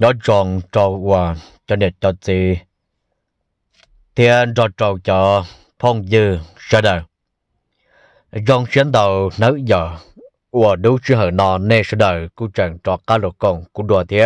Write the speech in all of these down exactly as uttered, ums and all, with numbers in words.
nó tròn trâu và cho nên cho gì thiên cho trâu cho phong dư sợ đời trong chiến đầu nấu giờ và đấu trí hở nọ nên sợ đời của trận cho cá lộc công của đùa thế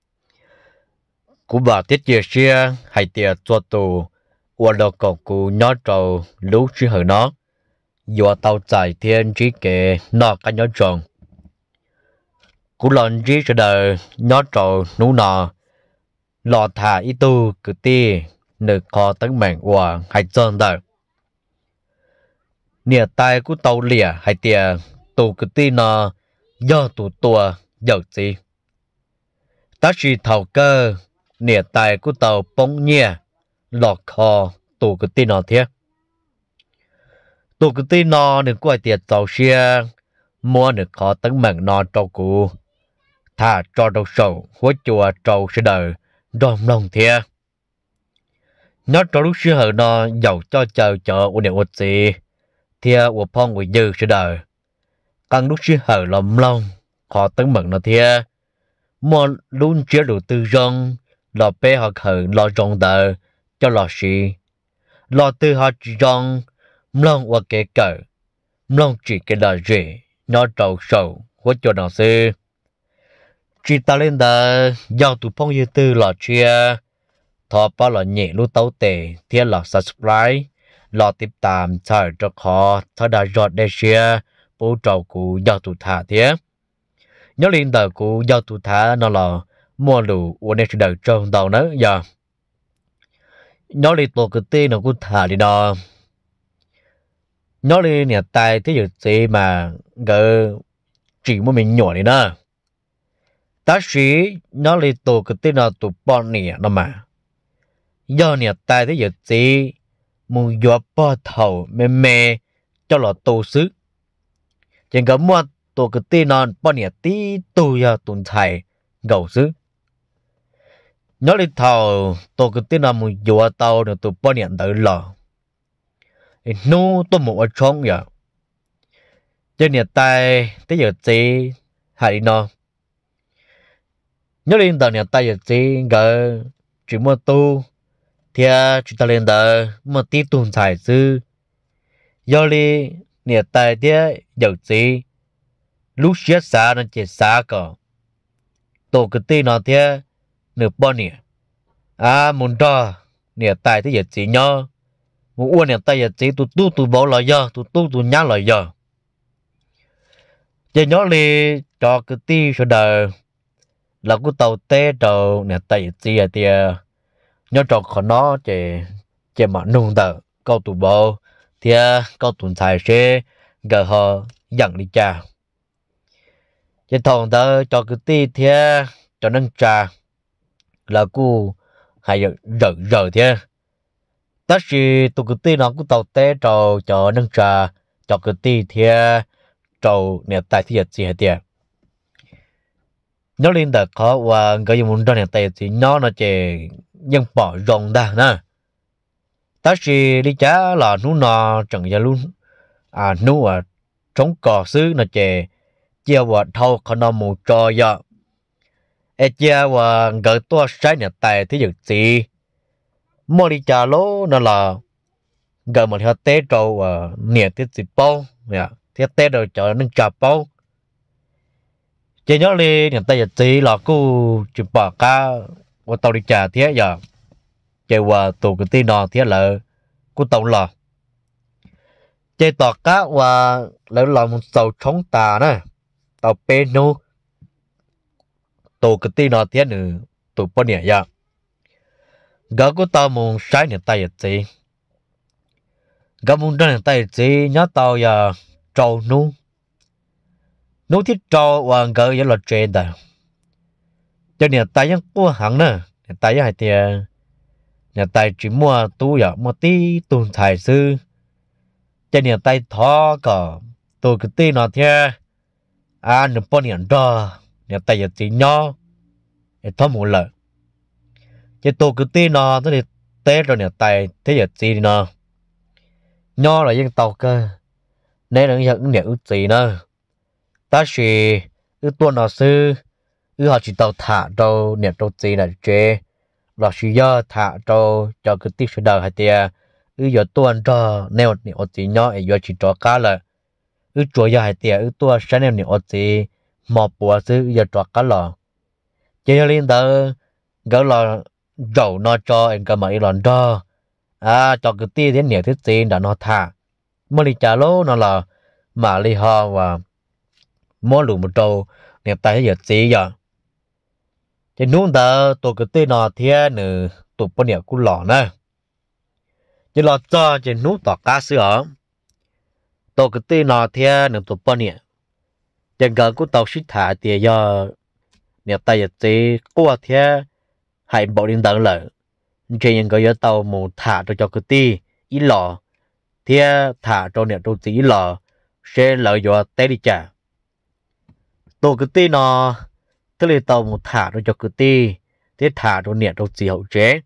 của bà tiết chia xe hay tiệt cho tù và lộc công của nhỏ trâu đấu trí hở nó do tàu chạy thiên trí kể nó cả nhỏ tròn cú lần trí cho đời nhỏ trâu nú nọ lò thả ít tu cứ ti nửa kho tấn mạng và hay chân đời nửa tay của tàu lìa hay tiề tu cứ ti nọ do tu tua giàu gì ta chỉ thầu cơ nửa tay của tàu bóng nhẹ lò kho tu cứ ti nọ thế tu cứ ti nọ nửa quay tiệt tàu xe mua nửa kho tấn mạng nọ trâu cụ thả cho đầu sầu hối chùa trâu sẽ đời đom lòng thiệt nó cho lúc xưa hở nó giàu cho chờ chờ của điều vật gì thiệt của phong của dư sẽ đời càng lúc xưa hở lòng lòng họ tấn mận nó thiệt mua luôn chế đủ tư rong lò bé họ khởi lò rong tờ cho lò xì lò tư họ chỉ rong lòng và kể cỡ lòng chỉ cái đời gì nó trâu sầu hối cho nó sư chỉ ta lên đó giao tụ phong như tư lọ chia thọ bao lọ nhẹ lu tấu tệ thiên lọ subscribe lọ tiếp tạm chờ cho khó thọ đã rót để chia bố trâu của giao tụ thả thế nhớ lên đó của giao tụ thả nó là mua lù của nên đời trong đầu nữa giờ nhớ lên tổ cái tên nó cũng thả đi đó nhớ lên nhà tài thế giờ gì mà gỡ chỉ một mình nhỏ đi nữa ta sĩ nó lấy tổ cái tên là tổ bọn nè nó mà do nè tai thế giờ gì muốn dọa bỏ thầu mê mê cho là tổ sứ chẳng có mua tổ cái tên là bọn nè tí tổ ya tồn tại gầu sứ nó lấy thầu tổ cái tên là muốn dọa tàu được tổ bọn nè đỡ lò nó tôi một ở trong vậy cho nè tai thế giờ gì hãy nó nhớ lên tờ nhà tay giờ gì gỡ chỉ mua tu thì chúng ta lên tờ mua tí tuần xài sư do li nhà tay thế giờ gì lúc xếp xa nó chỉ xa cả tổ cái tí nó thế nửa bao nhiêu à muốn cho nhà tay thế giờ gì nhá muốn uống nhà tay giờ gì tu tu tu bảo lại giờ tu tu tu nhá lại giờ giờ nhớ li cho cái tí số đời là cái tàu té trâu nè tay gì à tia nhớ trâu khó nó chỉ chỉ mà nung tờ câu tụ bộ thì câu tuần xài xe gờ họ dẫn đi cha chỉ thằng tờ cho cái tí thì cho nâng trà là cu hay rợ rợ thế tất gì tụ cái tí nó cũng tàu té trâu cho nâng trà cho cái tí thì trâu nè tay thì gì à tia nó lên đặc khó và cái gì muốn cho này tay thì nó nó chỉ nhân bỏ rồng đà nè ta chỉ đi chả là nú nọ chẳng ra luôn à nú à chống cò xứ nó chỉ chia vào thâu còn nó mù trò giờ e chia và gỡ tua trái nhà tay thế được gì mua đi chả lố nó là gỡ một theo té trâu và nè té gì bao nè theo té rồi cho nó chả bao chỉ nhớ đi người ta giờ chỉ là cô chụp bỏ cá và tàu đi trả thế giờ chỉ qua tụ cái tin đó thế là cô tàu lò chỉ tàu cá và lại là một tàu chống tà nè tàu penu tụ cái tin đó thế nữa tụ bao nhiêu giờ gỡ cô tàu một trái người ta giờ chỉ gỡ một trái người ta giờ chỉ nhớ tàu giờ trâu nu nếu thiết trâu và gỡ những luật trên đó cho nên tay những cô hàng nữa tay hai tiền nhà tay chỉ mua tu ya mua tí tuần xài sư cho nên tay thọ cả tôi cái tí nó thế à nửa bao nhiêu đó nhà tay chỉ nhỏ để thọ một lần cho tôi cái tí nó tôi thì té rồi nhà tay thế giờ gì nó nhỏ là dân tàu cơ nên là những điều gì nữa ta chỉ ư tuần nào sư ư họ chỉ tàu thả đâu nè đâu gì là chế là chỉ do thả đâu cho cái tích sự đời hay tiệt ư giờ tuần cho neo nè ở chỉ nhỏ ấy giờ chỉ cho cá là ư chúa giờ hay tiệt ư tua sáng neo nè ở chỉ mò bùa sư giờ cho cá lò chế lên đó gỡ lò dầu nó cho anh cả mấy lần cho à cho cái tia đến nè thiết gì đã nó thả mà đi trả lô nó là mà đi ho và mua lù một trâu nè tay giờ gì giờ thì nung đó tổ cái tia nó thiên nữa tổ bao nhiêu cũng lò nè chỉ lò cho chỉ nung tọt cá sữa tổ cái tia nó thiên nữa tổ bao nhiêu chẳng gần cũng tàu xích thả thì do nè tay giờ gì qua thiên hãy bảo đến tận lợi trên những cái tàu một thả cho cái tia ít lò thì thả cho nè đâu chỉ lò sẽ lợi cho té đi trả tổ cái tia nó tức là tàu một thả cho cái tia thế thả cho nè đâu chỉ hậu chế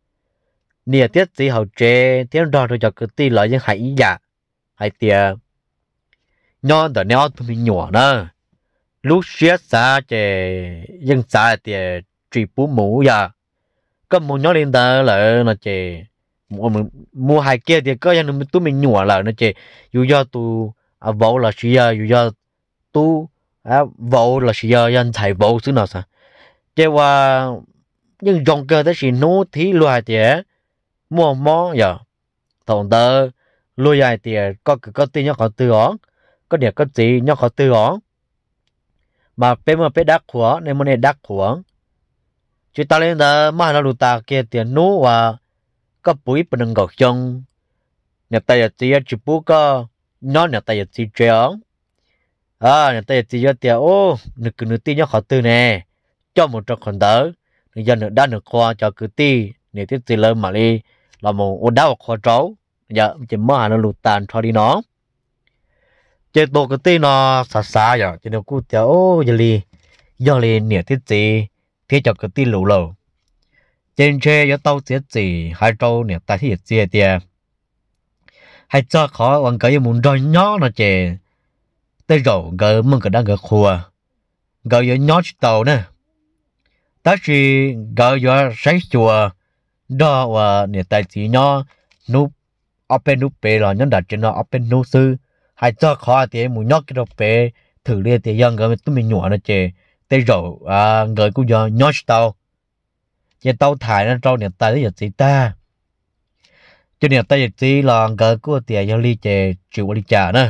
nè tiết chỉ hậu chế thế đó cho cái tia lợi những hãy giả hãy tiền nhon đỡ nhon tụi mình nhỏ nữa lúc xếp xa chế dân xa thì chỉ bú mũ ya có một nhóm lên đó là nó chế mua mua hai kia thì có những tụi mình nhỏ là nó chế dù do tu à vỗ là chỉ do dù do tu à vỗ là chỉ do dân thầy vỗ xứ nào sao chế qua nhưng dòng cơ tới chỉ nô thí loài thì mua mó giờ thằng tớ lôi dài thì có có tiền nhóc có tư ón có điểm có gì nhóc có tư ón mà bé mà bé đắc khóa nên muốn đắc khóa chỉ ta lên đó mà nó lụt ta kia tiền nô và có bụi bên đường gọt chân nhà tay là chỉ chỉ bố có nó nhà tay là chỉ treo à nhà tay là chỉ cho tiền ô nửa cứ nửa tiền nhóc họ tư nè cho một trong con tớ nửa giờ nửa đa nửa khoa cho cứ ti nửa tiết gì lớn mà đi là một ô đau khoa trấu giờ chỉ mà nó lụt tàn cho đi nó chế độ cái ti nó xa xa giờ chỉ nó cứ tiền ô giờ đi giờ đi nửa tiết gì thế cho cái ti lù lù trên xe có tàu chết gì hai trâu nè tại thì chia tiền hay cho khó còn cái muốn rồi nhỏ nó chè tới rồi gỡ mừng cái đang gỡ khua gỡ giờ nhỏ tàu nè ta chỉ gỡ giờ sáng chùa đó và nè tại chỉ nhỏ núp open núp bể là nhân đặt trên nó open núp sư hay cho khó thì muốn nhỏ cái đồ bể thử liền thì dân gỡ tụi mình nhỏ nó chè tới rồi à gỡ cũng giờ nhỏ tàu chỉ tàu thải nó trâu nè tay là gì ta cho nè tay gì là gỡ của tiền cho ly chè chịu ly trà nữa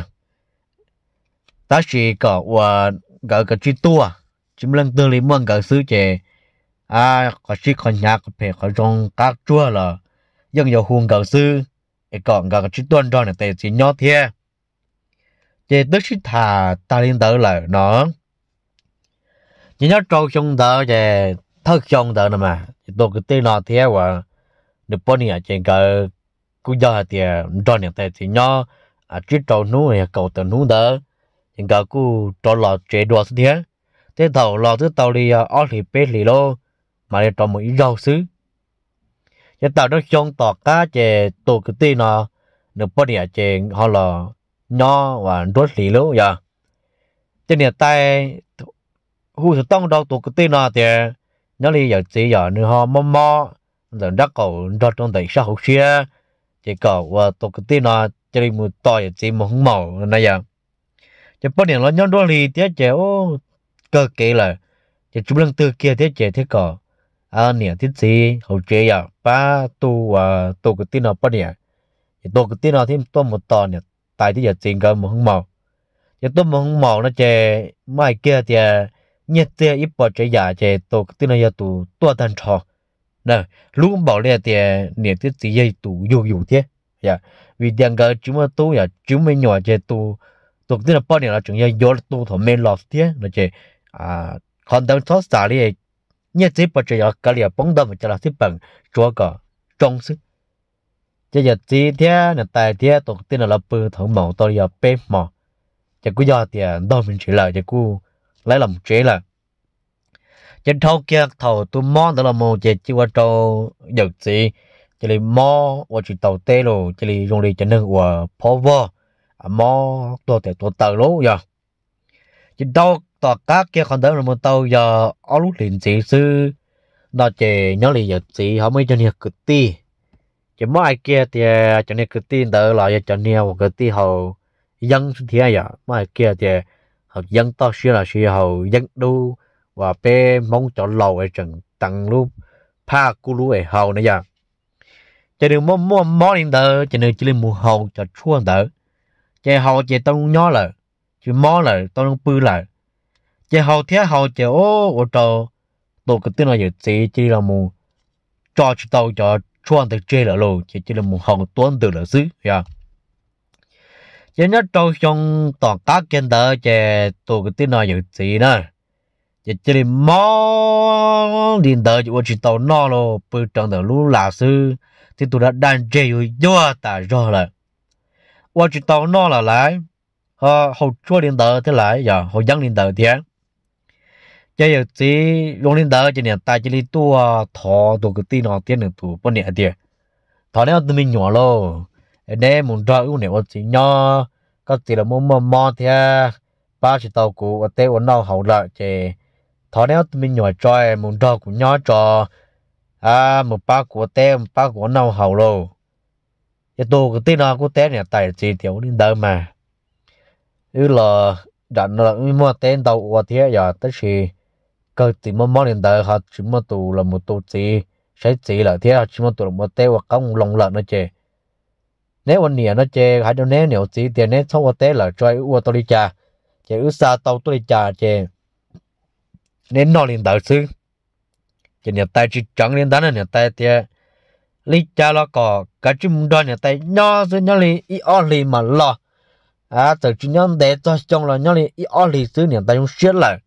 ta chỉ có và gỡ cái chi tua chúng lần tương lý mong gỡ xứ chè à có chỉ còn nhà có phải có trong các chua là dân nhiều huồng gỡ xứ để còn gỡ cái chi tuần cho nè tay gì nhỏ thế chè tức chỉ thà ta lên tới là nó chỉ nhớ trâu trong đó chè thơ trong đó nè mà tôi cái tên nó thế và được bao nhiêu chuyện cái cũng do thì cho những cái thì nhỏ à chỉ trâu nú này cầu từ nú đó những cái cũng cho lọt chế đồ thế thế đầu lọt thứ tàu đi ở thì bé lì lô mà để cho một ít rau xứ cái tàu nó trong tọt cá chè tôi cái tên nó được bao nhiêu chuyện họ là nhỏ và đốt lì lô giờ cho nên tay hu tông đâu tôi cái tên nó thì nó đi giờ chỉ giờ nữa họ mò mò rồi đắc cầu cho trong tay sao học xia chỉ cầu và tôi cái tin nó chỉ đi một to giờ chỉ một màu này giờ chỉ bao nhiêu nó nhon đôi lì thế chỉ ô cơ kỳ là chỉ chúng lần từ kia thế chỉ thế cầu à nè thế gì học chế giờ ba tu và tôi cái tin nó bao nhiêu thì tôi cái tin nó thêm tôi một to nè tại thế giờ chỉ có một màu chỉ tôi một màu nó chỉ mai kia thì nhất thế ít bỏ trái giả chế tổ cái này tụ tua tan trò nè lúc bảo là thì nhiệt tiết gì vậy tụ yêu yêu thế ya vì đang cái chúng mà tụ ya chúng mình nhỏ chế tụ tụ cái là bao nhiêu là chúng ya yêu tụ thằng mình lọt thế là chế à còn đang thoát ra đi nhất thế bỏ trái giả cái là bóng đâm cho là tiếp bằng chúa cả trong sức chế giờ gì thế là tại thế tụ cái là bự thằng màu to ya bé mỏ chế cứ do thì đâu mình chỉ là chế cứ lấy làm chế là trên thâu kia thầu tôi mò đó là một chế chỉ qua trâu giật gì chỉ là mò và chỉ tàu tê rồi chỉ là dùng đi cho nên và phô vô mò tôi thì tôi tờ lố giờ chỉ đâu tọt cá kia còn đỡ là một tàu giờ ở lúc liền chỉ sư nó chỉ nhớ liền giờ chỉ họ mới cho nhiều cực ti chỉ mỗi ai kia thì cho nên cực ti đỡ lại cho nhiều cực ti hầu dân thì ai vậy mỗi ai kia thì họ dân to xíu là xíu hầu dân đu và pe mong cho lầu ở trận tặng lúc pa cu lu ở hầu nữa giờ cho nên mua mua món liền đỡ cho nên chỉ lên mua hầu cho chua đỡ chỉ hầu chỉ tao nhớ là chỉ món là tao không bự lại chỉ hầu thế hầu chỉ ô ô trâu tôi cái tên là gì chỉ chỉ là một cho chỉ tao cho chua từ chơi là luôn chỉ chỉ là một hầu tuấn từ là xứ ya chỉ nhớ trâu trong toàn các kiến đỡ chỉ tôi cái tên là gì chỉ nữa chỉ chỉ là món liền đỡ chỉ chỉ tao nó luôn bự trong đó luôn là xứ thì tôi đã đang chơi rồi do ta rồi là我只到那了来，呃，好做领导的来呀，好养领导的，这有这用领导今年带这里多头多个电脑电脑图不年的，头呢都没用咯，那门抓有呢我只鸟，个只了么么么的，八十刀股我带我闹好了这，头呢都没用抓门抓股鸟抓，啊，么八股带么八股闹好咯。cái đồ cái tên nào cũng té này tại chỉ thiếu đến đâu mà như là đạn là mua tên tàu qua thế giờ tất chỉ cơ chỉ mua món đến đâu họ chỉ mua tù là một tù chỉ sẽ chỉ là thế họ chỉ mua tù là một tên hoặc công lòng lợn nó chè nếu anh nhỉ nó chè hãy cho nếu nếu chỉ tiền nếu sau qua té là cho u tôi đi trà chè u sa tàu tôi đi trà chè nên nó đến đâu xứ chè nhà tay chỉ chẳng đến đó là nhà tay thế lý cha lo có cái chim đòn nhà tay nhỏ xứ nhỏ li ít ở li mà lo à từ chim nhỏ để cho trong là nhỏ li ít ở li xứ nhà tay không xuyên lại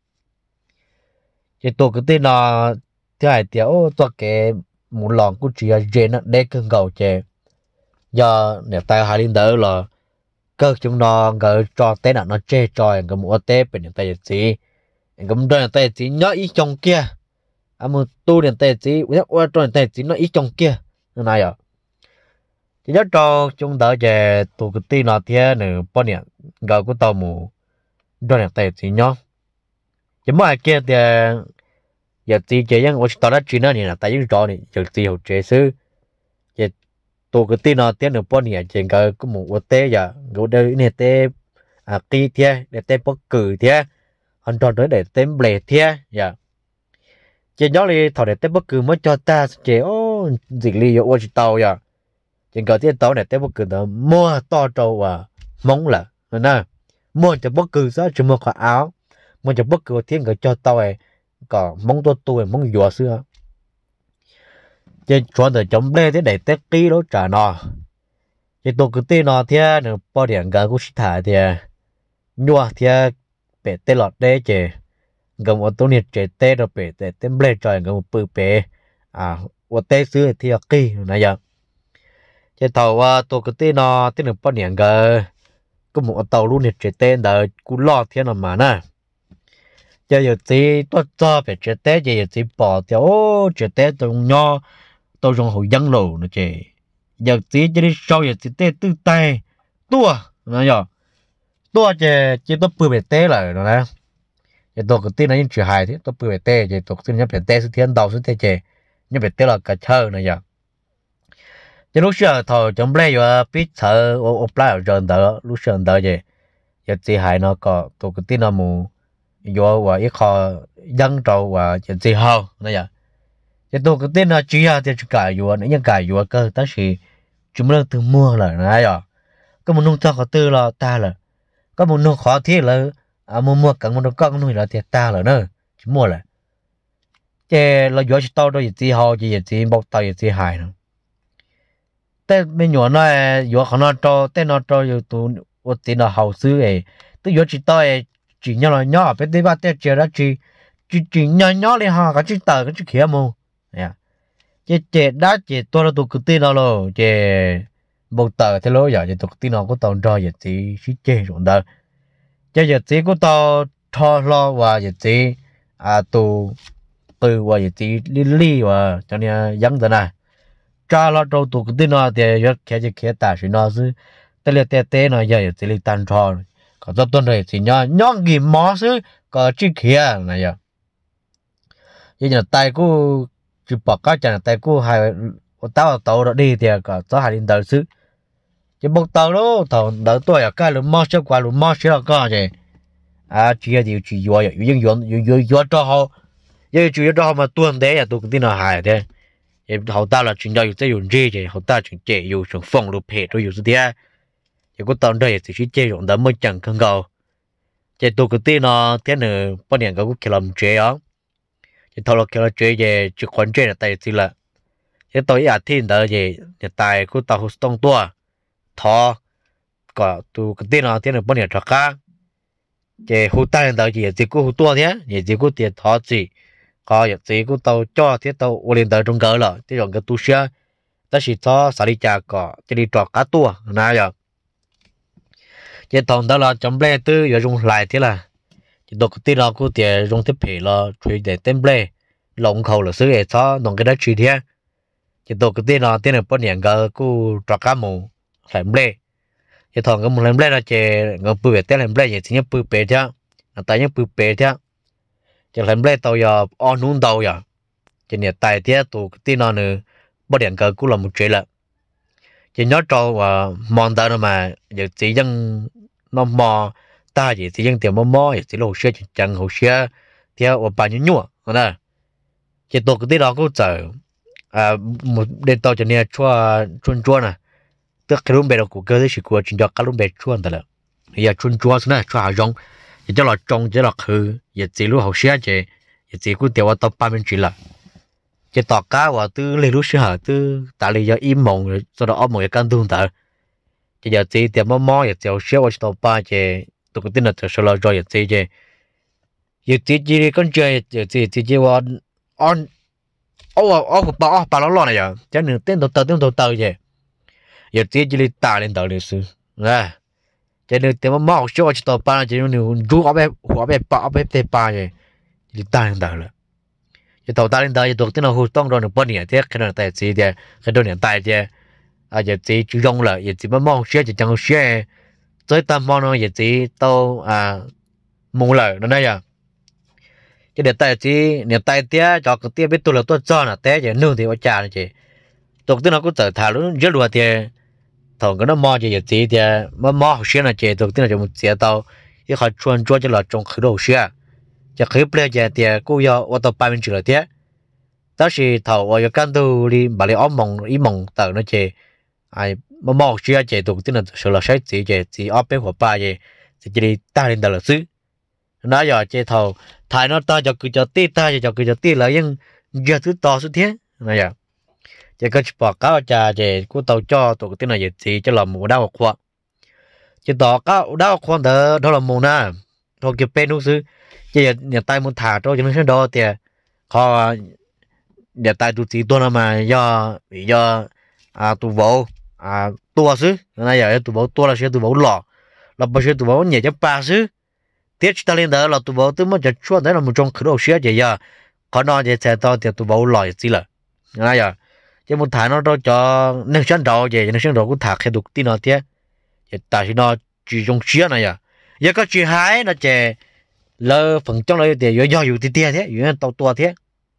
chỉ tôi cái tên là thứ hai tiểu tôi cái một lon của chị trên nó để cơn cầu chè giờ nhà tay hai linh đỡ là cơ chúng nó gỡ cho tên là nó chê tròi cái mua tê bên nhà tay gì cũng đòn nhà tay gì nhỏ ít trong kia à mà tu nhà tay gì qua cho nhà tay gì nó ít trong kia này à chỉ nhớ cho chúng ta về tụ cái tin là thế nữa bao nhiêu gạo của tàu mù đó là tài gì nhá chỉ mỗi kia thì giờ chỉ chỉ những tôi tao đã chuyện này là tại những trò này giờ chỉ học chế sư chỉ tụ cái tin là thế nữa bao nhiêu chỉ cái có một cái tế giờ cái đây này tế à kỳ thế để tế bất cứ thế anh trò tới để tế bể thế giờ chỉ nhớ đi thằng để tế bất cứ mới cho ta chỉ ô dịch li ở ô tàu giờ chỉ có tiền tàu này tế bất cứ đó mua to trâu à mong là nè mua cho bất cứ sao chỉ mua cái áo mua cho bất cứ thiên cái cho tàu này có mong to tuổi mong dọa xưa chỉ chọn từ chống lê thế để tế ký đó trả nọ chỉ tôi cứ tiền nọ thế nữa bao điện cái cũng thả thì nhua thì bể tế lọt đấy chứ gần một tuần chế tê rồi bể tê tém bể trời gần một bự bể à một tê xưa thì kỳ này giờ chế tàu à tôi cái tê nó tê được bao nhiêu cái có một tàu luôn nhiệt chế tê đợi cú lo thiên là mà nè giờ giờ tí tôi cho phải chế tê giờ tí bỏ theo ô chế tê tôi nho tôi dùng hồi dân lù nữa chứ giờ tí chỉ đi sau giờ tí tê tư tay tua này giờ tua chế chế tôi bự bể tê lại rồi nè cái tôi cái tin là những chuyện hài thế tôi bự tê vậy tôi tin nhớ về tê sự thiên đầu sự tê chè nhớ về tê là cả chơi này giờ chứ lúc xưa thầu trong play rồi biết sợ ô play rồi đỡ lúc xưa đỡ vậy giờ chỉ hài nó có tôi cái tin là mù vô và ít kho dân trâu và giờ chỉ hao này giờ chứ tôi cái tin là chỉ là thì cải vô nữa nhưng cải vô cơ ta chỉ chúng nó từ mua là này giờ có một nông thôn có tư là ta là có một nông khó thiết là à mua mua cần một con nuôi là thiệt ta rồi nữa chỉ mua là chứ là gió chỉ tao đâu chỉ hao chỉ chỉ bọc tao chỉ hài nữa tên bên nhỏ nó gióเขาnó cho tên nó choอยู่tụ ở tên nó hậu xứ ấy tôi gió chỉ tao chỉ nhỏ là nhỏ bên đây ba tên chơi đó chỉ chỉ chỉ nhỏ nhỏ lên ha cái chỉ tờ cái chỉ kia mù nè chứ chứ đã chứ tôi là tụ cái tên nó rồi chứ bọc tờ thế lối giờ chứ tụ tên nó có tao cho vậy chỉ chỉ chơi rồi đó cho giờ chỉ có tao thò lo và giờ chỉ à tụ từ và giờ chỉ li li và cho nên giống thế này cha lo trâu tụ cái tin nó thì rất khé chỉ khé ta chỉ nó chứ tê lê tê tê nó giờ chỉ li tan trò còn cho tuần này thì nhỏ nhỏ gì mó chứ có chi kia này giờ bây giờ tay cô chỉ bỏ cái chân tay cô hai tao tàu đó đi thì có cho hai linh đầu xứ chỉ bốc tàu đó tàu đỡ tôi ở cái luôn mót cho qua luôn mót cho cái gì à chỉ là điều chỉ vừa dùng dùng dùng dùng dùng cho họ giờ chủ yếu cho họ mà tuần đấy à tôi cũng tin là hại thế họ ta là chuyện đó sẽ dùng gì chứ họ ta chuyện chế dùng dùng phong luôn phê rồi dùng gì thế thì có tàu đây thì chỉ chế dùng đó mới chẳng cần cầu chế tôi cũng tin nó thế nữa bao nhiêu cái cũng làm chế á thì thầu là cái chế về chỉ quan chế là tại gì là cái tôi à tin đó gì hiện tại cũng tàu hostung tua thọ có tôi cái tin nó thế là bao nhiêu trắc cá chế hút tay đó gì thì cũng hút tua thế gì thì cũng tiền thọ gì có gì cũng tàu cho thế tàu ô lên tàu trong cỡ là thế rồi cái tu sửa đó là cho xử lý chả có chỉ đi trọ cá tua nào giờ chế thằng đó là chấm ble tư giờ dùng lại thế là chỉ đọc cái tin nó cũng tiền dùng thiết bị là truy để tem ble lồng khẩu là xứ để cho nông cái đó truy thế chỉ đọc cái tin nó tin là bao nhiêu cái cũng trọ cá mù phải ble chỉ thằng cái mù làm ble là chế ngọc bự về tên làm ble chỉ nhớ bự bể thế tại nhớ bự bể thế chỉ làm ble tàu giờ on nung tàu giờ chỉ nhớ tại thế tụ cái tin nó nữa bao nhiêu cái cũng là một chuyện là chỉ nhớ cho và mòn tao mà giờ chỉ dân nó mò ta chỉ chỉ dân tiền mò mò chỉ lô xe chỉ chẳng hồ xe theo ở bao nhiêu nhua nè chỉ tổ cái tí đó cũng chờ à một đêm tàu cho nên chua chuôn chuôn à tức cái lúc bé đó của cơ thể chỉ của chỉ cho cái lúc bé chuôn thôi là giờ chuôn chuôn nè chua hào rong giờ cho là trồng cho là khử giờ chỉ lúc hồ xe chỉ giờ chỉ cũng tiêu tàu ba mươi chỉ là chỉ tọt cá và từ lấy lúc xưa từ tại lý do im mộng rồi sau đó ốm một cái căn tương tự chỉ giờ chỉ tiệm mò mò giờ chỉ xíu ở tàu ba chỉ tôi có tin là thật sự là rồi giờ chỉ chỉ giờ chỉ chỉ con chơi giờ chỉ chỉ chỉ on on ô ô của bà bà nó lo này giờ cho nên tên tàu tàu tên tàu tàu vậy giờ chỉ chỉ ta lên tàu lịch sử nè cho nên tiệm mò mò xíu ở tàu ba chỉ nếu rú ở bên ở bên ba ở bên tây ba vậy chỉ ta lên tàu rồi chỉ tàu ta lên tàu chỉ tàu tên là hồ tông rồi được bao nhiêu thế cái này tại chỉ thế cái đồ này tại thế à giờ chỉ chú rong là giờ chỉ mò mò xíu chỉ chẳng xíu tới tam mò nó giờ chỉ tàu à mù lợi nó đây à cái để tay chỉ nếu tay té cho cái té biết tôi là tôi cho là té giờ nương thì ở trà này chị tôi tức nó cũng tự thả luôn rất là thì thằng cái nó mò chỉ giờ chỉ thì mò mò xíu là chị tôi tức là cho một xe tàu cái họ chuồn chuồn cho là trong khử đồ xíuจะคลิปเลยจะเดียกูยอว่าตัวไปเป็นจุดเดียแต่สิเท่าว่าจะกันดูรีบาลีอ้อมมองอีมองเต่านั่นเจไอ้มามองเชื่อเจตัวที่นั่นสุดละใช้สีเจสีอ้อมเป็นหัวปลาเจจะจะได้ตาเรียนตลอดซื้อน้าอย่าเจเท่าถ่ายน้าตาจะคือจะตีตาจะคือจะตีแล้วยังเยอะซื้อต่อสุดเทียน้าอย่าจะก็จะบอกก้าวจ่าเจกูเต่าจ่อตัวที่นั่นเจสีจะหล่อหมูดาวขวาจะต่อก้าวดาวขวาเถอะเท่าหล่อหมูน่ะทอเก็บเป็นนู้ซื้อchỉ nhà tay muốn thả cho nó sẽ đo thì họ nhà tay tụi chị tôi mà do do à tụi bố à tua xứ này giờ tụi bố tua là sẽ tụi bố lọ là bao nhiêu tụi bố nhảy cho ba xứ tiết ta lên đó là tụi bố từ mới chọn chọn đấy là một trong khởi đầu xứ vậy giờ có nó thì sẽ to thì tụi bố lọ gì là này giờ chỉ muốn thả nó cho nên sáng đầu vậy nên sáng đầu cũng thả cái đục tin nó thế tại vì nó chỉ trong xứ này giờ giờ có chuyện hai nó chè lỡ phần trong này thì do doอยู่ที่thếอยู่tàu tua thế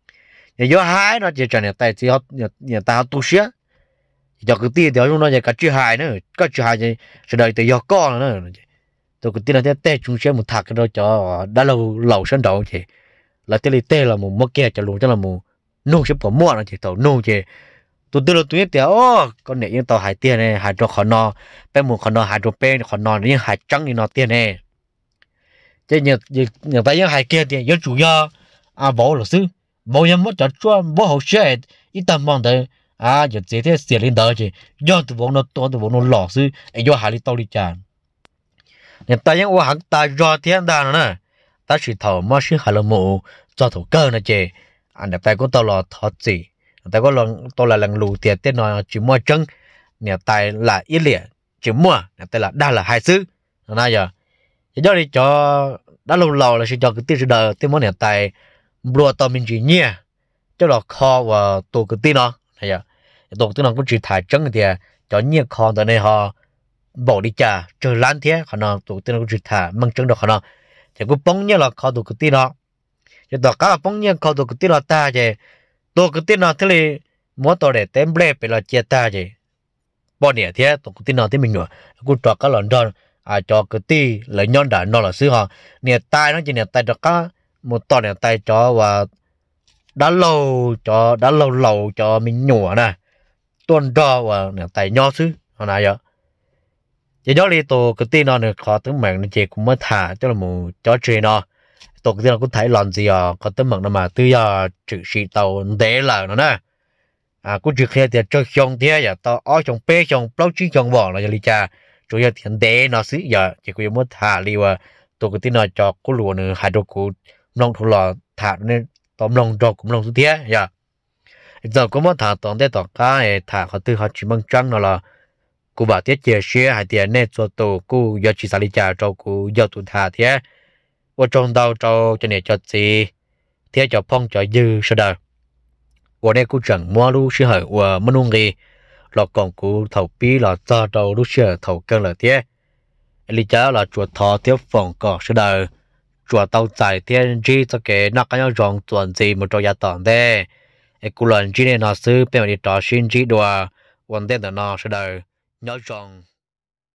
do hai nó chỉ cho nhà tài chỉ họ nhà ta tu sửa do cái tiền đó nó chỉ cả chữ hai nữa có chữ hai thì sẽ đợi từ do con nữa tôi cái tiền là thế chúng sẽ một thằng cái đó cho đã lâu lâu sinh đầu thì là thế là là một mất kia cho luôn cho là một nô sẽ có mua nó chỉ tàu nô chỉ tôi tôi là tôi biết ô con này những tàu hải tiền này hải trò khó nọ bên một khó nọ hải trò bên khó nọ những hải trắng thì nó tiền này chứ nhiều nhiều tay những hải kia thì do chủ do à bố là sư bố em mất cho cho bố hậu sẽ ít tầm mong tới à giờ thế thế xịt lên đó chứ do tụi bố nó to tụi bố nó lỏ sư ấy do hải đi tàu đi chán nhiều tay những ô hàng tay do thiên đàng nữa ta chỉ thầu mà sư hải là mù cho thủ cơ này chứ anh đẹp tay của tao là thật gì tay có lần tôi là lần lù tiền tên nó chỉ mua chân nhiều tay là ít liệt chỉ mua nhiều tay là đa là hai sư này giờ do đi cho đã lâu lâu là sẽ cho cái tiền đời tiền món hiện tại lúa tao mình chỉ nhẹ cho là kho và tổ cái tiền nó này à tổ tiền nó cũng chỉ thải trứng thì cho nhẹ kho từ này họ bỏ đi trả chờ lăn thế họ nó tổ tiền nó cũng chỉ thải mang trứng được họ nó chỉ có bông như là khó tụ cái tí đó chỉ tao cá bông như khó tụ cái tí đó ta chứ tụ cái tí nó thế là mỗi tao để tem ble bị là chia ta chứ bao nhiêu thế tụ cái tí nó thế mình nữa cũng cho cá lợn đó à cho cái tí lấy nhon đã nó là xứ họ nè tai nó chỉ nè tai cho cá một tao nè tai cho và đã lâu cho đã lâu lâu cho mình nhủ nè tuần đó và nè tai nhỏ xứ hồi nãy giờ chỉ đó đi tổ cái tin nó nè khó tính mạng nó chỉ cũng mới thả cho là một chó chơi nó tổ cái tin nó cũng thấy làm gì à có tính mạng nó mà tư giờ chữ sĩ tàu để là nó nè à cũng chỉ khi thì cho xong thế giờ tao ở trong bê trong bao chi trong vỏ là gì cha chủ yếu thì để nó xí giờ chỉ có mới thả đi và tổ cái tin nó cho có lúa nữa hai đôi cụ nông thủ lò thả nên tóm nông cho cũng nông thứ thế giờ giờ có mới thả tóm để tỏ cái thả họ tư họ chỉ mang trăng nó là cô bảo tiết chia sẻ hai tiền nên cho tổ cô giờ chỉ xử lý trả cho cô giờ tụt thả thế ở trong đầu cho cho này cho gì thế cho phong cho dư sau đó ở đây cô chẳng mua lu sư hở và mất luôn gì là còn cô thầu pi là cho đầu lu sư thầu cân là thế lý cháu là chuột thọ tiếp phòng cỏ sau đó chuột tàu dài thiên chi cho cái nó cái nhau rong tuần gì một trò gia tòn thế cô lần chi này nó sư bên đi trò xin chi đùa vấn đề là nó sau đó nhớ rằng